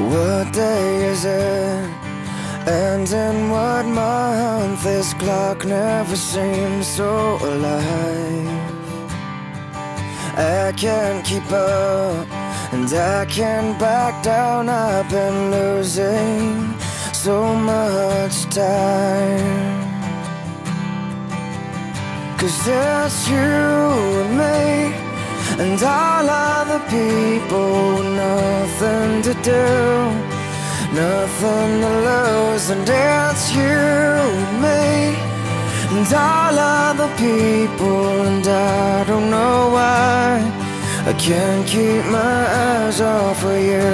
What day is it? And in what month? This clock never seems so alive. I can't keep up, and I can't back down. I've been losing so much time. 'Cause it's you and me, and all other people with nothing to do, nothing to lose. And it's you and me, and all other people. And I don't know why I can't keep my eyes off of you.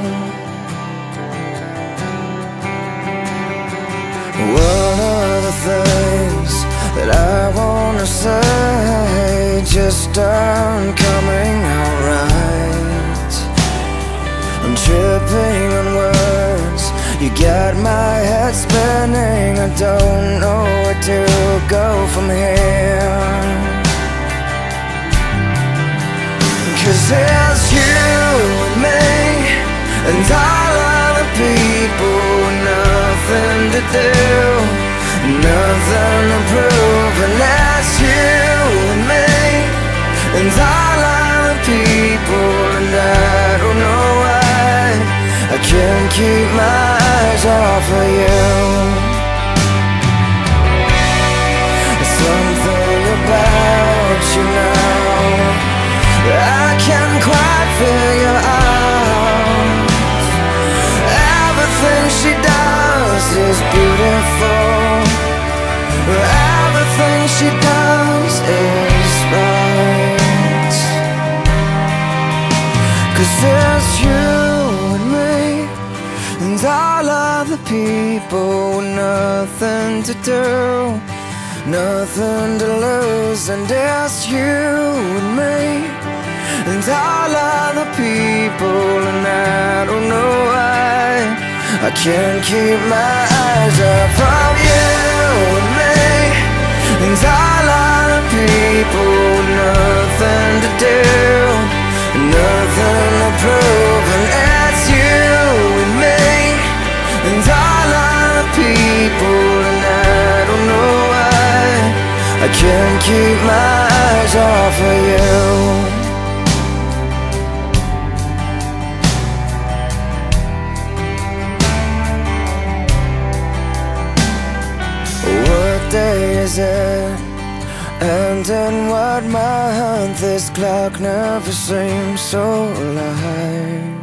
One of the things that I wanna say just aren't coming out right. I'm tripping on words, you got my head spinning. I don't know where to go from here. 'Cause it's you and me, and all other people with nothing to do, nothing to prove. And that's you and me, and all other people. And I don't know why I can't keep my eyes off of you. There's something about you now that I can't quite figure out. Everything she does is beautiful, everything she does is right. 'Cause it's you and me, and all other people with nothing to do, nothing to lose. And it's you and me, and all other people. And I don't know why I can't keep my eyes off of you and me, and all other people with nothing to do, nothing to prove. And it's you and me, and all other people. And I don't know why I can't keep my eyes off of you. What day is it? And in what month? This clock never seems so alive.